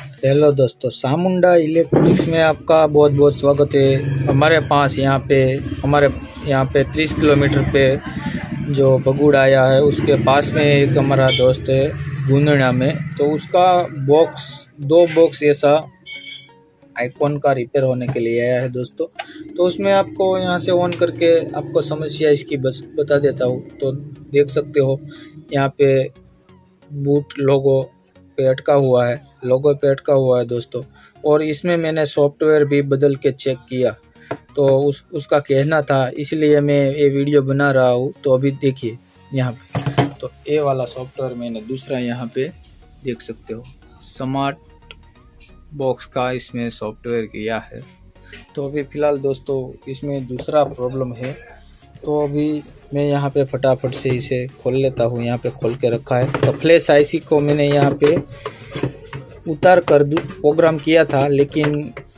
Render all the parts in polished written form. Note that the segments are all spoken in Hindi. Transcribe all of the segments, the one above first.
हेलो दोस्तों, सामुंडा इलेक्ट्रॉनिक्स में आपका बहुत बहुत स्वागत है। हमारे पास यहाँ पे 30 किलोमीटर पे जो बगुड़ आया है उसके पास में एक हमारा दोस्त है गुंदड़ा में, तो उसका दो बॉक्स ऐसा आइकॉन का रिपेयर होने के लिए आया है दोस्तों। तो उसमें आपको यहाँ से ऑन करके आपको समस्या इसकी बस बता देता हूँ। तो देख सकते हो यहाँ पे बूट लोगो पे अटका हुआ है दोस्तों। और इसमें मैंने सॉफ्टवेयर भी बदल के चेक किया, तो उसका कहना था, इसलिए मैं ये वीडियो बना रहा हूँ। तो अभी देखिए यहाँ पे, तो ये वाला सॉफ्टवेयर मैंने दूसरा यहाँ पे देख सकते हो स्मार्ट बॉक्स का इसमें सॉफ्टवेयर किया है। तो अभी फ़िलहाल दोस्तों इसमें दूसरा प्रॉब्लम है, तो अभी मैं यहाँ पे फटाफट से इसे खोल लेता हूँ। यहाँ पे खोल के रखा है। तो फ्लैश आईसी को मैंने यहाँ पे उतार कर प्रोग्राम किया था, लेकिन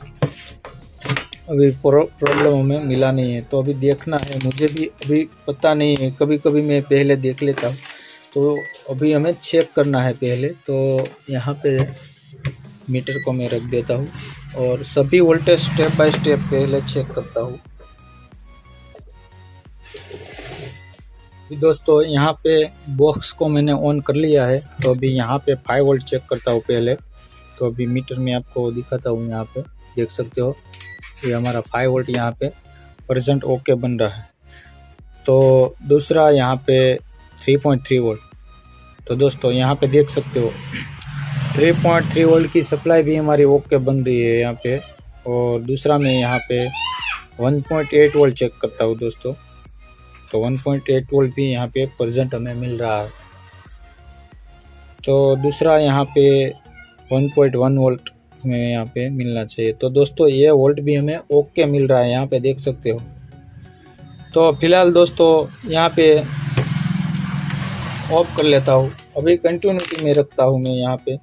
अभी प्रॉब्लम हमें मिला नहीं है। तो अभी देखना है, मुझे भी अभी पता नहीं है, कभी कभी मैं पहले देख लेता हूँ। तो अभी हमें चेक करना है पहले। तो यहाँ पे मीटर को मैं रख देता हूँ और सभी वोल्टेज स्टेप बाय स्टेप पहले चेक करता हूँ। दोस्तों यहाँ पे बॉक्स को मैंने ऑन कर लिया है। तो अभी यहाँ पे 5 वोल्ट चेक करता हूँ पहले। तो अभी मीटर में आपको दिखाता हूँ, यहाँ पे देख सकते हो ये हमारा 5 वोल्ट यहाँ पे प्रेजेंट ओके बन रहा है। तो दूसरा यहाँ पे 3.3 वोल्ट। तो दोस्तों यहाँ पे देख सकते हो 3.3 वोल्ट की सप्लाई भी हमारी ओके बन रही है यहाँ पे। और दूसरा मैं यहाँ पे 1.8 वोल्ट चेक करता हूँ दोस्तों। तो 1.8 वोल्ट भी यहाँ पे प्रेजेंट हमें मिल रहा है। तो दूसरा यहाँ पे 1.1 वोल्ट हमें यहाँ पे मिलना चाहिए। तो दोस्तों ये वोल्ट भी हमें ओके मिल रहा है, यहाँ पे देख सकते हो। तो फिलहाल दोस्तों यहाँ पे ऑफ कर लेता हूँ। अभी कंटिन्यूटी में रखता हूँ मैं यहाँ पे,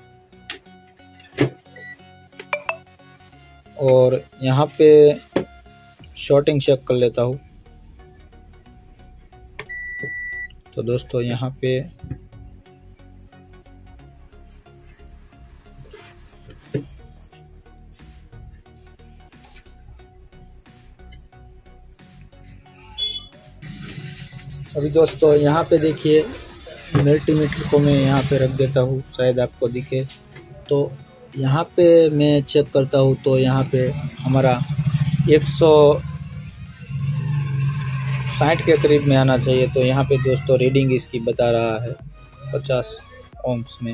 और यहाँ पे शॉर्टिंग चेक कर लेता हूँ। तो दोस्तों यहाँ पे अभी दोस्तों यहाँ पे देखिए मल्टीमीटर को मैं यहाँ पे रख देता हूँ, शायद आपको दिखे। तो यहाँ पे मैं चेक करता हूँ, तो यहाँ पे हमारा 160 के करीब में आना चाहिए। तो यहाँ पे दोस्तों रीडिंग इसकी बता रहा है 50 ओम्स में।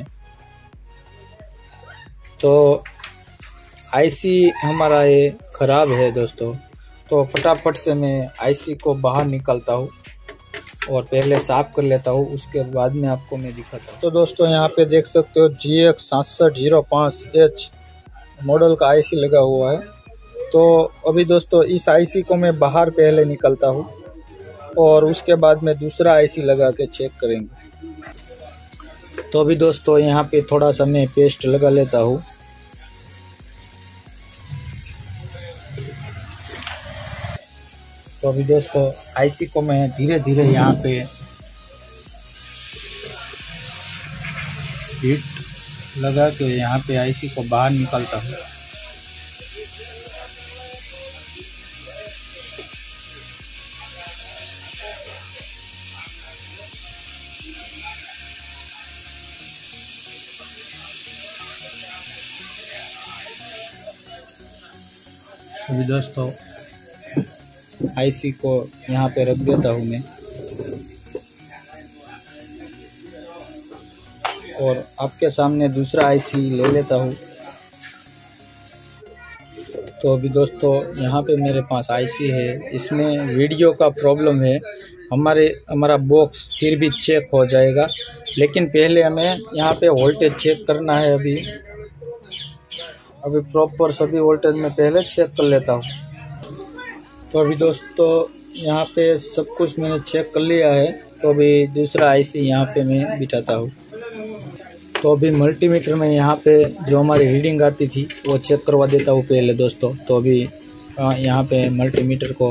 तो आईसी हमारा ये ख़राब है दोस्तों। तो फटाफट से मैं आईसी को बाहर निकालता हूँ और पहले साफ कर लेता हूँ, उसके बाद में आपको मैं दिखाता हूँ। तो दोस्तों यहाँ पे देख सकते हो GX 6705H मॉडल का आईसी लगा हुआ है। तो अभी दोस्तों इस आईसी को मैं बाहर पहले निकालता हूँ और उसके बाद में दूसरा आईसी लगा के चेक करेंगे। तो अभी दोस्तों यहाँ पे थोड़ा सा मैं पेस्ट लगा लेता हूँ। तो अभी दोस्तों आईसी को मैं धीरे धीरे यहाँ पे हीट लगा के यहाँ पे आईसी को बाहर निकालता हूँ। अभी दोस्तों आईसी को यहाँ पे रख देता हूँ मैं, और आपके सामने दूसरा आईसी ले लेता हूँ। तो अभी दोस्तों यहाँ पे मेरे पास आईसी है, इसमें वीडियो का प्रॉब्लम है। हमारा बॉक्स फिर भी चेक हो जाएगा, लेकिन पहले हमें यहाँ पे वोल्टेज चेक करना है। अभी प्रॉपर सभी वोल्टेज में पहले चेक कर लेता हूँ। तो अभी दोस्तों यहाँ पे सब कुछ मैंने चेक कर लिया है। तो अभी दूसरा आईसी यहाँ पे मैं बिठाता हूँ। तो अभी मल्टीमीटर में यहाँ पे जो हमारी रीडिंग आती थी वो चेक करवा देता हूँ पहले दोस्तों। तो अभी यहाँ पे मल्टीमीटर को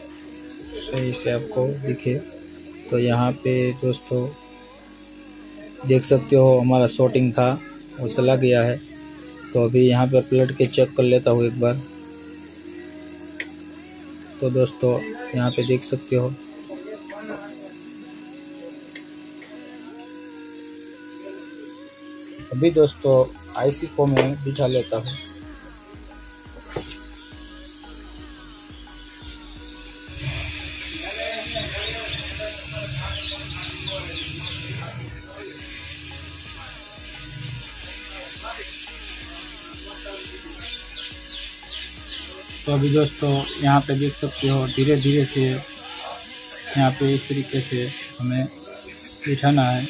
सही से आपको दिखे, तो यहाँ पे दोस्तों देख सकते हो हमारा शॉटिंग था वो चला गया है। तो अभी यहाँ पे पलट के चेक कर लेता हूँ एक बार। तो दोस्तों यहाँ पे देख सकते हो अभी दोस्तों आईसी को मैं बिछा लेता हूँ। तो अभी दोस्तों यहाँ पे देख सकते हो धीरे धीरे से यहाँ पे इस तरीके से हमें बिठाना है।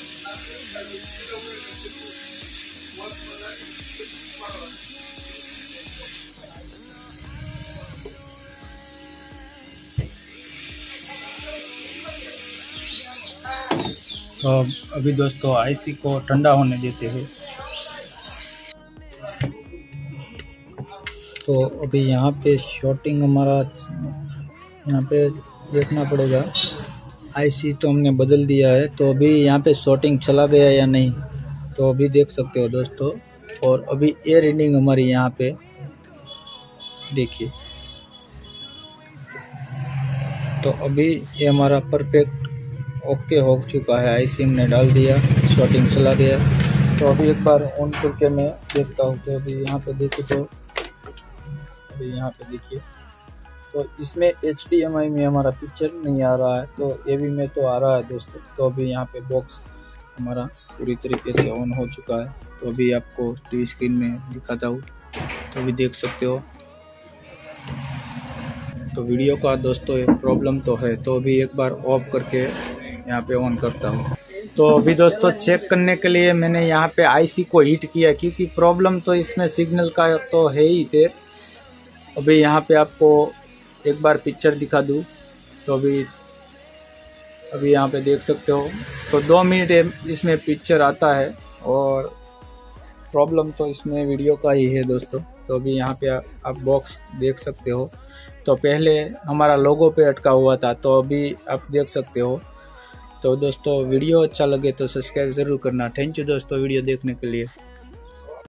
तो अभी दोस्तों आईसी को ठंडा होने देते हैं। तो अभी यहाँ पे शॉटिंग हमारा यहाँ पे देखना पड़ेगा। आईसी तो हमने बदल दिया है, तो अभी यहाँ पे शॉटिंग चला गया या नहीं तो अभी देख सकते हो दोस्तों। और अभी एयर रीडिंग हमारी यहाँ पे देखिए। तो अभी ये हमारा परफेक्ट ओके हो चुका है। आईसी हमने डाल दिया, शॉटिंग चला गया। तो अभी एक बार ऑन करके मैं देखता हूँ। तो अभी यहाँ पे देखिए, तो अभी यहाँ पे देखिए तो इसमें HDMI में हमारा पिक्चर नहीं आ रहा है, तो AV में तो आ रहा है दोस्तों। तो अभी यहाँ पे बॉक्स हमारा पूरी तरीके से ऑन हो चुका है। तो अभी आपको टीवी स्क्रीन में दिखाता हूँ, तो अभी देख सकते हो। तो वीडियो का दोस्तों एक प्रॉब्लम तो है, तो अभी एक बार ऑफ करके यहाँ पे ऑन करता हूँ। तो अभी दोस्तों चेक करने के लिए मैंने यहाँ पे आईसी को हीट किया, क्योंकि प्रॉब्लम तो इसमें सिग्नल का तो है ही थे। अभी यहाँ पे आपको एक बार पिक्चर दिखा दूँ। तो अभी यहाँ पे देख सकते हो। तो 2 मिनट इसमें पिक्चर आता है और प्रॉब्लम तो इसमें वीडियो का ही है दोस्तों। तो अभी यहाँ पे आप बॉक्स देख सकते हो। तो पहले हमारा लोगो पे अटका हुआ था, तो अभी आप देख सकते हो। तो दोस्तों वीडियो अच्छा लगे तो सब्सक्राइब ज़रूर करना। थैंक यू दोस्तों वीडियो देखने के लिए।